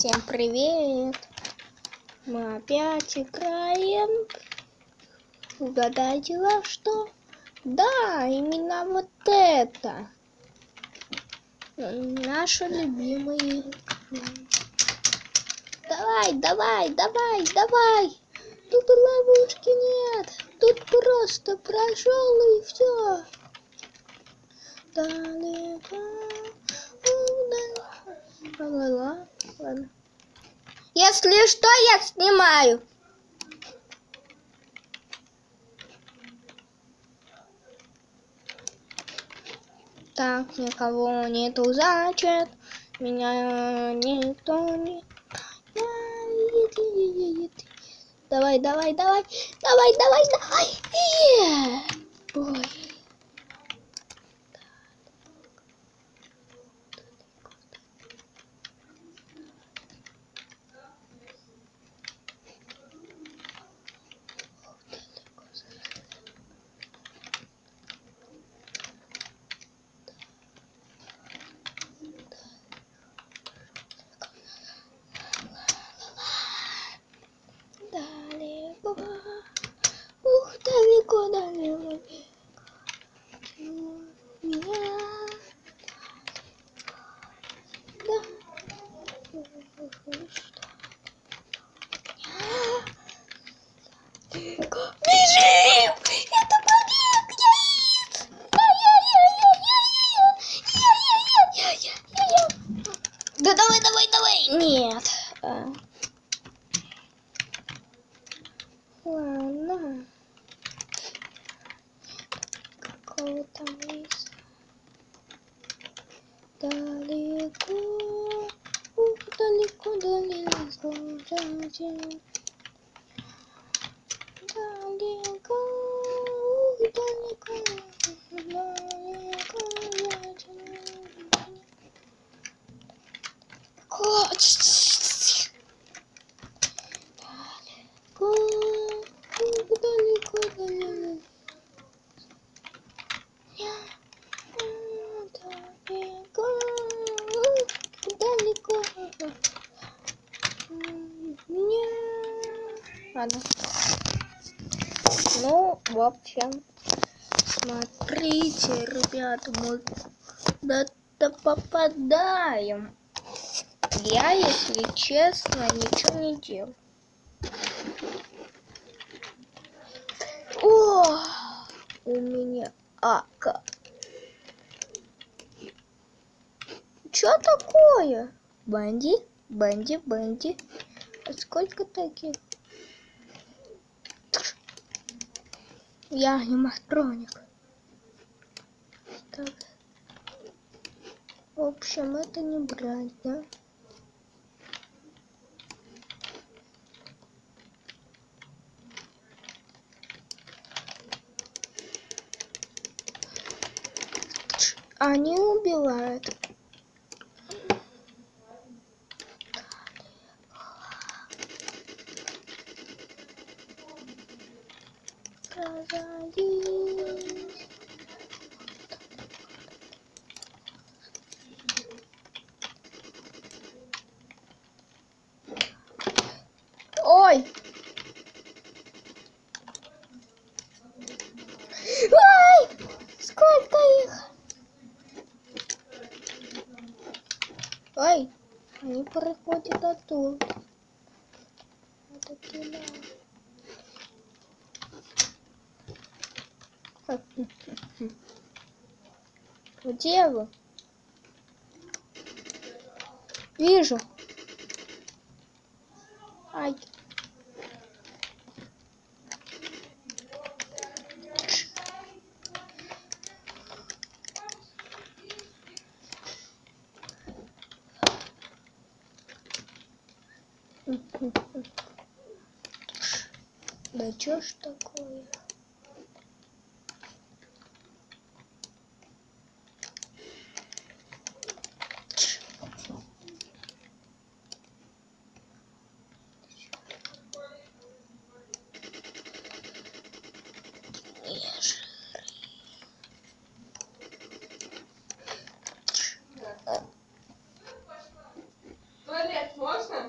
Всем привет! Мы опять играем. Угадайте во что? Да, именно вот это. Наша любимая игра. Давай. Тут ловушки нет. Тут просто прошел и все. Далеко. Ладно. Если что, я снимаю. Так, никого нету, значит, меня никто не... Давай. Ой. Далеко, далеко. Меня, да. Бежим! Это побег! Да давай! Нет. Ладно. Какого там есть? Далеко. Далеко. Ладно. Ну, в общем, смотрите, ребята, мы куда-то попадаем. Я, если честно, ничего не делаю. О, у меня АК. Чё такое? Бенди. А сколько таких? Я аниматроник. Так. В общем, это не брать, да? Они убивают. Ой! Ой! Сколько их? Ой! Они проходят оттуда. Это туда. Где вы? Вижу. Ай. Да чё ж такое? Туалет можно?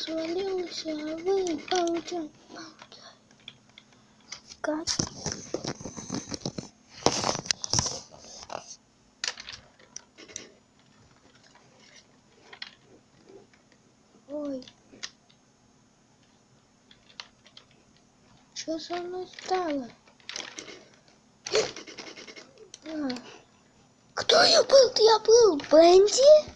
свалился, а вы получаете. Как? Ой. Что со мной стало? Кто я был? Я был Бенди?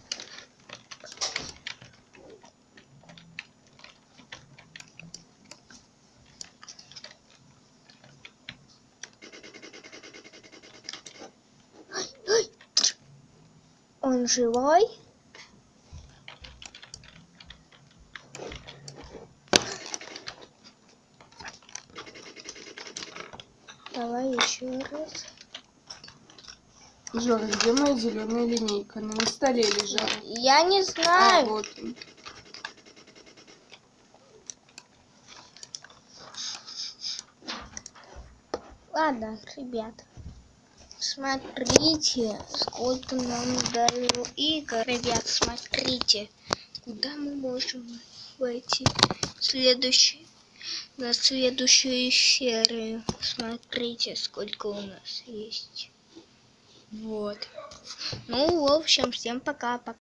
Ой. Он живой? Давай еще раз. Жора, где моя зеленая линейка? Она на столе лежала. Я не знаю. А, вот он. Ладно, ребят. Смотрите, сколько нам дали игр. Ребят, смотрите, куда мы можем войти на следующую серию. Смотрите, сколько у нас есть. Вот. Ну, в общем, всем пока.